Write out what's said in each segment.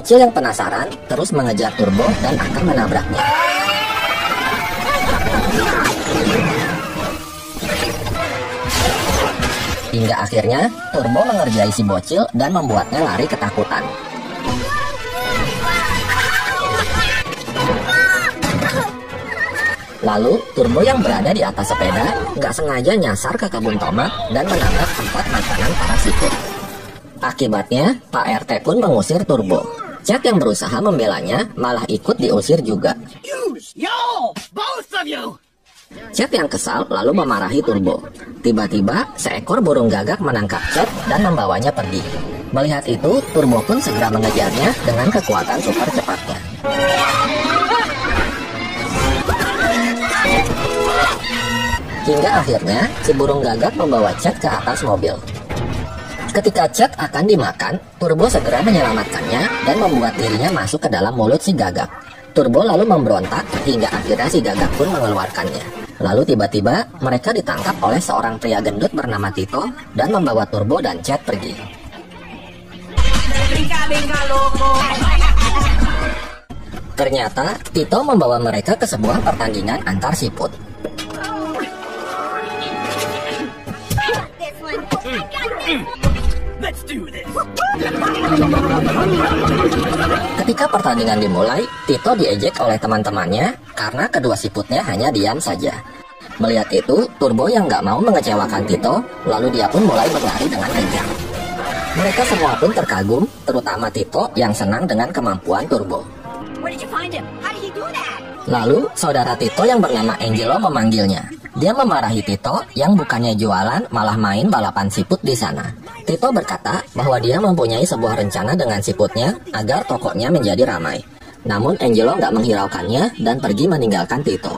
Bocil yang penasaran terus mengejar Turbo dan akan menabraknya. Hingga akhirnya Turbo mengerjai si bocil dan membuatnya lari ketakutan. Lalu Turbo yang berada di atas sepeda nggak sengaja nyasar ke kebun tomat dan menabrak tempat makanan para siput. Akibatnya Pak RT pun mengusir Turbo. Chad yang berusaha membelanya malah ikut diusir juga. Chad yang kesal lalu memarahi Turbo. Tiba-tiba seekor burung gagak menangkap Chad dan membawanya pergi. Melihat itu Turbo pun segera mengejarnya dengan kekuatan super cepatnya. Hingga akhirnya si burung gagak membawa Chad ke atas mobil. Ketika Chad akan dimakan, Turbo segera menyelamatkannya dan membuat dirinya masuk ke dalam mulut si gagak. Turbo lalu memberontak hingga akhirnya si gagak pun mengeluarkannya. Lalu tiba-tiba mereka ditangkap oleh seorang pria gendut bernama Tito dan membawa Turbo dan Chad pergi. Ternyata Tito membawa mereka ke sebuah pertandingan antar siput. Ketika pertandingan dimulai, Tito diejek oleh teman-temannya karena kedua siputnya hanya diam saja. Melihat itu, Turbo yang nggak mau mengecewakan Tito, lalu dia pun mulai berlari dengan kencang. Mereka semua pun terkagum, terutama Tito yang senang dengan kemampuan Turbo. Lalu, saudara Tito yang bernama Angelo memanggilnya. Dia memarahi Tito yang bukannya jualan malah main balapan siput di sana. Tito berkata bahwa dia mempunyai sebuah rencana dengan siputnya agar tokonya menjadi ramai. Namun Angelo nggak menghiraukannya dan pergi meninggalkan Tito.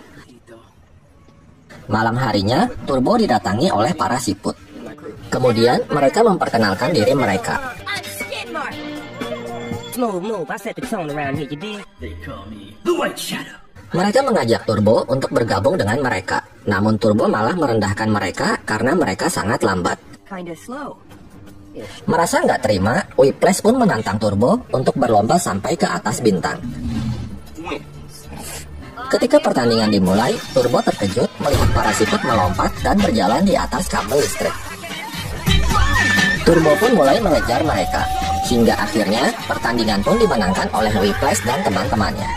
Malam harinya, Turbo didatangi oleh para siput. Kemudian mereka memperkenalkan diri mereka. Mereka mengajak Turbo untuk bergabung dengan mereka. Namun Turbo malah merendahkan mereka karena mereka sangat lambat. Merasa nggak terima, Whiplash pun menantang Turbo untuk berlomba sampai ke atas bintang. Ketika pertandingan dimulai, Turbo terkejut melihat para siput melompat dan berjalan di atas kabel listrik. Turbo pun mulai mengejar mereka. Hingga akhirnya pertandingan pun dimenangkan oleh Whiplash dan teman-temannya.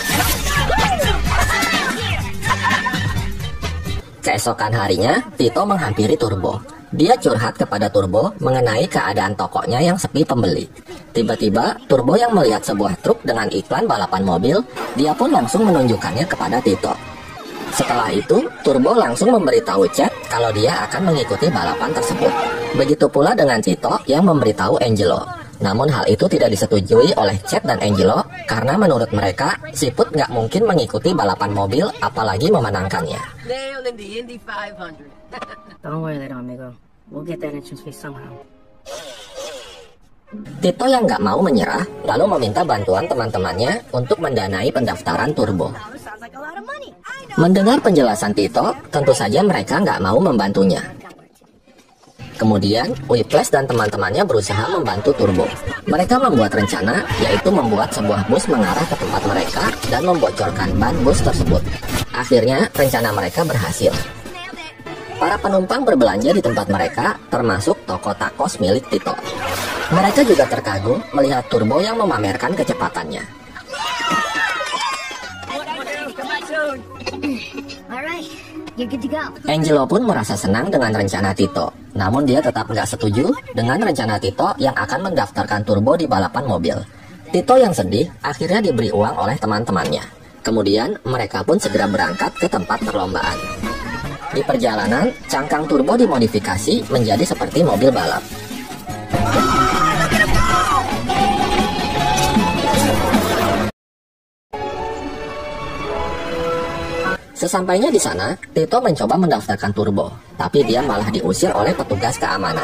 Keesokan harinya, Tito menghampiri Turbo. Dia curhat kepada Turbo mengenai keadaan tokonya yang sepi pembeli. Tiba-tiba, Turbo yang melihat sebuah truk dengan iklan balapan mobil, dia pun langsung menunjukkannya kepada Tito. Setelah itu, Turbo langsung memberitahu Chad kalau dia akan mengikuti balapan tersebut. Begitu pula dengan Tito yang memberitahu Angelo. Namun hal itu tidak disetujui oleh Chad dan Angelo karena menurut mereka, siput nggak mungkin mengikuti balapan mobil apalagi memenangkannya. Tito yang nggak mau menyerah lalu meminta bantuan teman-temannya untuk mendanai pendaftaran Turbo. Mendengar penjelasan Tito, tentu saja mereka nggak mau membantunya. Kemudian, Whiplash dan teman-temannya berusaha membantu Turbo. Mereka membuat rencana, yaitu membuat sebuah bus mengarah ke tempat mereka dan membocorkan ban bus tersebut. Akhirnya, rencana mereka berhasil. Para penumpang berbelanja di tempat mereka, termasuk toko tacos milik Tito. Mereka juga terkagum melihat Turbo yang memamerkan kecepatannya. Angelo pun merasa senang dengan rencana Tito. Namun dia tetap nggak setuju dengan rencana Tito yang akan mendaftarkan Turbo di balapan mobil. Tito yang sedih akhirnya diberi uang oleh teman-temannya. Kemudian mereka pun segera berangkat ke tempat perlombaan. Di perjalanan, cangkang Turbo dimodifikasi menjadi seperti mobil balap. Sesampainya di sana, Tito mencoba mendaftarkan Turbo, tapi dia malah diusir oleh petugas keamanan.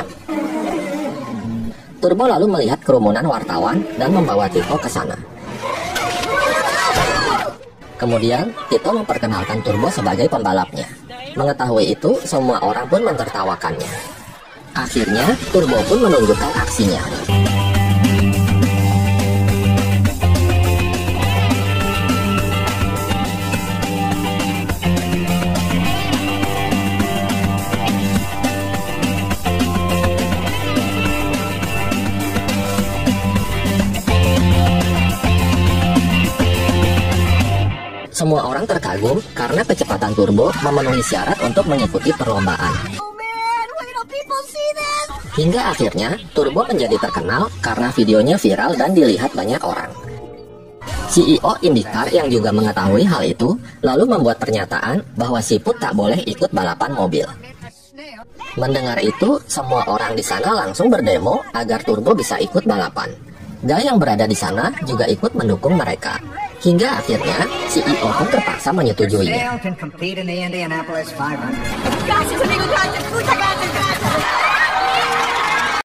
Turbo lalu melihat kerumunan wartawan dan membawa Tito ke sana. Kemudian, Tito memperkenalkan Turbo sebagai pembalapnya. Mengetahui itu, semua orang pun mentertawakannya. Akhirnya, Turbo pun menunjukkan aksinya. orang terkagum karena kecepatan turbo memenuhi syarat untuk mengikuti perlombaan. Hingga akhirnya, Turbo menjadi terkenal karena videonya viral dan dilihat banyak orang. CEO IndyCar yang juga mengetahui hal itu, lalu membuat pernyataan bahwa Siput tak boleh ikut balapan mobil. Mendengar itu, semua orang di sana langsung berdemo agar Turbo bisa ikut balapan. Guy yang berada di sana juga ikut mendukung mereka. Hingga akhirnya, CEO pun terpaksa menyetujuinya. Gracias, amigo, gracias, muchas gracias, gracias.